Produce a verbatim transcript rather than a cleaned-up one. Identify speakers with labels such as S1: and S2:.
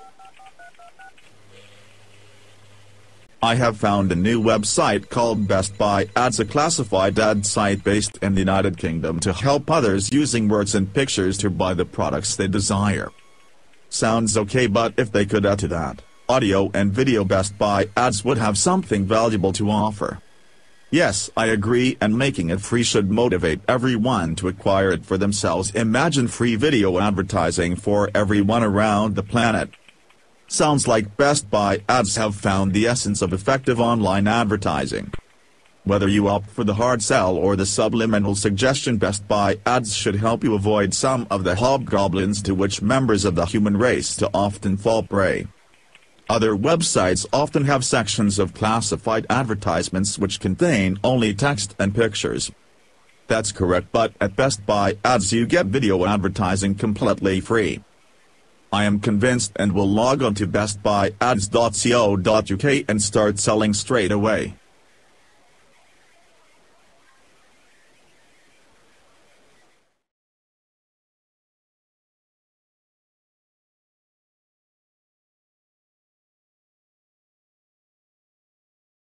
S1: I have found a new website called Best Buy Ads, a classified ad site based in the United Kingdom to help others using words and pictures to buy the products they desire. Sounds okay, but if they could add to that audio and video, Best Buy Ads would have something valuable to offer. Yes, I agree, and making it free should motivate everyone to acquire it for themselves. Imagine free video advertising for everyone around the planet. Sounds like Best Buy Ads have found the essence of effective online advertising. Whether you opt for the hard sell or the subliminal suggestion, Best Buy Ads should help you avoid some of the hobgoblins to which members of the human race too often fall prey. Other websites often have sections of classified advertisements which contain only text and pictures. That's correct, but at Best Buy Ads you get video advertising completely free. I am convinced and will log on to best buy ads dot co dot uk and start selling straight away.